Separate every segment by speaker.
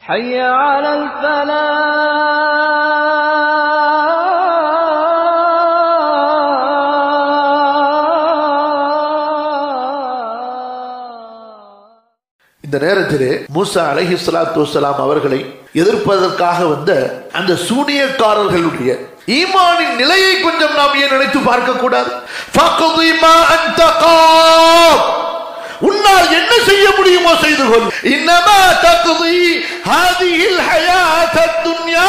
Speaker 1: حي على الفلاح.
Speaker 2: இந்த நேரத்திலே மூசா அலைஹிஸ்ஸலாத்து வஸ்ஸலாம் அவர்களை எதிர்ப்பதற்காக வந்த அந்த சூனியக்காரர்களுடைய ஈமானின் நிலையை கொஞ்சம் நாம் ஏன் நினைத்து பார்க்க கூடாது? உன்னால் என்ன செய்ய முடியுமோ செய்து கொள். இன்னமா தக்தி ஹாதிஹில் ஹயாத்தத் துன்யா.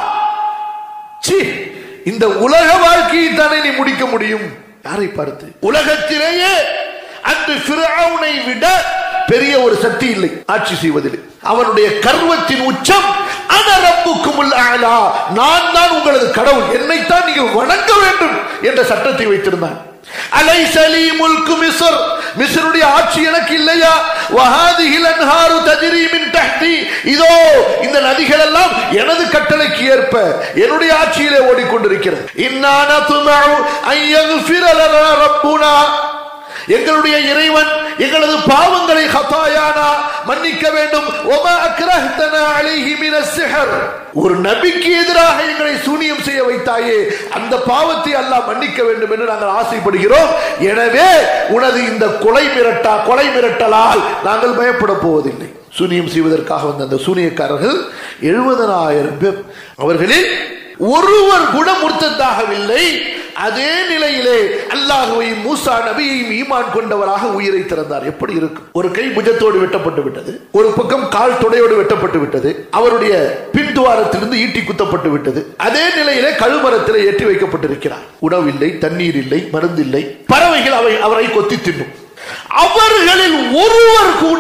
Speaker 2: இந்த உலக வாழ்க்கையை தானே நீ முடிக்க முடியும். யாரை பார்த்து? உலகத்திலேயே அந்த ஃபிரௌனை விட பெரிய ஒரு சக்தி இல்லை ஆட்சி செய்வதில். அவனுடைய கர்வத்தின் உச்சம் அன ரப்புக்குமுல் அலா, நான் தான் உங்களது கடவுள், என்னைத்தான் நீங்கள் வணங்க வேண்டும் என்ற சட்டத்தை வைத்திருந்தான். அலைஸ லீ முல்கு மிஸ்ர், மிஸ்ருடைய ஆட்சி எனக்கு இல்லையா? வஹாதிஹில் அன்ஹாரு தஜ்ரி மின் தஹ்தி, இதோ இந்த நதிகள் எல்லாம் எனது கட்டளைக்கு ஏற்ப என்னுடைய ஆட்சியிலே ஓடிக்கொண்டிருக்கிறது. இன்னா நத்மஉ அன் யக்ஃபிர லனா ரப்புனா, எங்களுடைய இறைவன் எங்களது பாவங்களை ஹதாயானா மன்னிக்க வேண்டும். வமா அக்ரஹ்தனா அலைஹி மினஸ் சிஹர், ஒரு நபிக்கு எதிராக எங்களை சூனியம் செய்ய வைத்தாயே, அந்த பாவத்தை அல்லாஹ் மன்னிக்க வேண்டும் என்று நாங்கள் ஆசைப்படுகிறோம். எனவே உனது இந்த கொலை மிரட்டலால் நாங்கள் பயப்பட போவதில்லை. சூனியம் செய்வதற்காக வந்த அந்த சூனியக்காரர்கள் 70,000 பேர், அவர்களில் ஒருவர் கூட முர்த்தத்தாகவில்லை. அதே நிலையிலே அல்லாஹ்வையும் மூசா நபியையும் ஈமான் கொண்டவராக உயிரை திறந்தார். எப்படி இருக்கும்? ஒரு கை புஜத்தோடு வெட்டப்பட்டு விட்டது, ஒரு பக்கம் கால் தொடையோடு வெட்டப்பட்டு விட்டது, அவருடைய பின்துவாரத்திலிருந்து ஈட்டி குத்தப்பட்டு விட்டது. அதே நிலையிலே கழுமரத்திலே ஏற்றி வைக்கப்பட்டிருக்கிறார். உணவில்லை, தண்ணீர் இல்லை, மருந்தில்லை, பறவைகள் அவரை கொத்தி தின்னும். அவர்களில் ஒருவர் கூட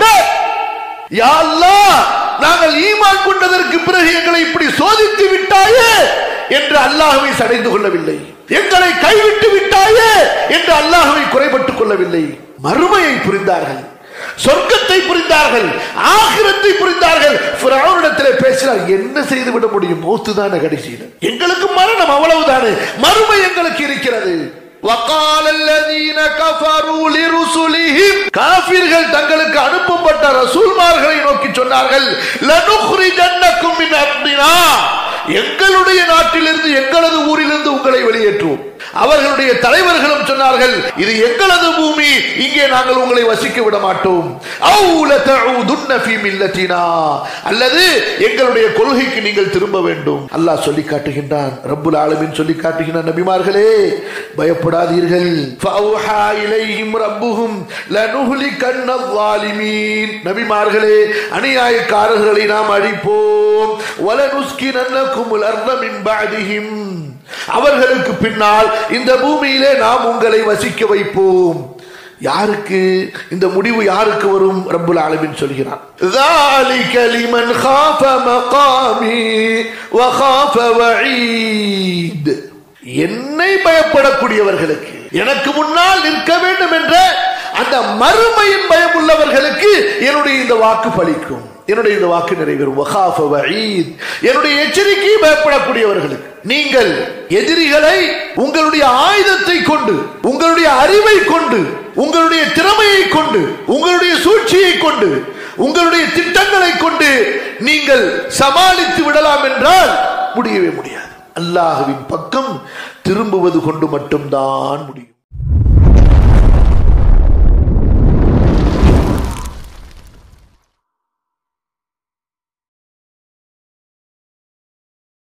Speaker 2: யா அல்லாஹ், நாங்கள் ஈமான் கொண்டதற்கு பிறகு எங்களை இப்படி சோதித்து விட்டாயே என்று அல்லாஹ்வை சடைந்து கொள்ளவில்லை, எங்களை கைவிட்டு விட்டாயே என்று அல்லாஹ்வை குறைபட்டுக் கொள்ளவில்லை. மறுமையை புரிந்தார்கள், சொர்க்கத்தை புரிந்தார்கள், ஆகிரத்தை புரிந்தார்கள். ஃபிரௌனிடத்திலே பேசினார், என்ன செய்து விட முடியும்? மௌத்து தானே கடைசியில், எங்களுக்கு மரணம் அவ்வளவுதானே, மறுமை எங்களுக்கு இருக்கிறது. وقال الذين كفروا لرسلهم, காஃபிர்கள் தங்களுக்கு அனுப்பப்பட்ட ரசூல்மார்களை நோக்கி சொன்னார்கள், லனுக்ரிஜன்னக்கும் மின் அர்தினா, எங்களுடைய நாட்டிலிருந்து எங்களது ஊரிலிருந்து உங்களை வெளியேற்றுவோம். அவர்களுடைய தலைவர்களும் சொன்னார்கள், இது எங்களது பூமி, இங்கே நாங்கள் உங்களை வசிக்க விட மாட்டோம். அல்லது எங்களுடைய கொள்கைக்கு நீங்கள் திரும்ப வேண்டும். அல்லாஹ் சொல்லி காட்டுகின்றான், ரப்புல் ஆலமீன் சொல்லி காட்டுகின்றான், நபிமார்களே பயப்படாதீர்கள். ஃபஅவ்ஹா இலைஹிம் ரப்புஹும் லனுஹ்லிகன்ன ஸாலிமீன், நபிமார்களே அநியாயக்காரர்களை நாம் அழிப்போம். வலனுஸ்கினன்னகுமுல் அர்த மின் பஅதிஹிம், அவர்களுக்கு பின்னால் இந்த பூமியிலே நாம் உங்களை வசிக்க வைப்போம். யாருக்கு இந்த முடிவு, யாருக்கு வரும்? ரப்புல் ஆலமீன் சொல்கிறான், ذَلِكَ لِمَنْ خَافَ مَقَامِي وَخَافَ وَعِيدِ, என்னை பயப்படக்கூடியவர்களுக்கு, எனக்கு முன்னால் நிற்க வேண்டும் என்ற அந்த மறுமையின் பயம் உள்ளவர்களுக்கு என்னுடைய இந்த வாக்கு பலிக்கும், என்னுடைய இந்த வாக்கு நிறைவேறும். வகாஃப வஈத், என்னுடைய எச்சரிக்கையை பயப்படக்கூடியவர்களுக்கு. நீங்கள் எதிரிகளை உங்களுடைய ஆயுதத்தை கொண்டு, உங்களுடைய அறிவை கொண்டு, உங்களுடைய திறமையை கொண்டு, உங்களுடைய சூழ்ச்சியை கொண்டு, உங்களுடைய திட்டங்களை கொண்டு நீங்கள் சமாளித்து விடலாம் என்றால் முடியவே முடியாது. அல்லாஹ்வின் பக்கம் திரும்புவது கொண்டு மட்டும்தான் முடியும்.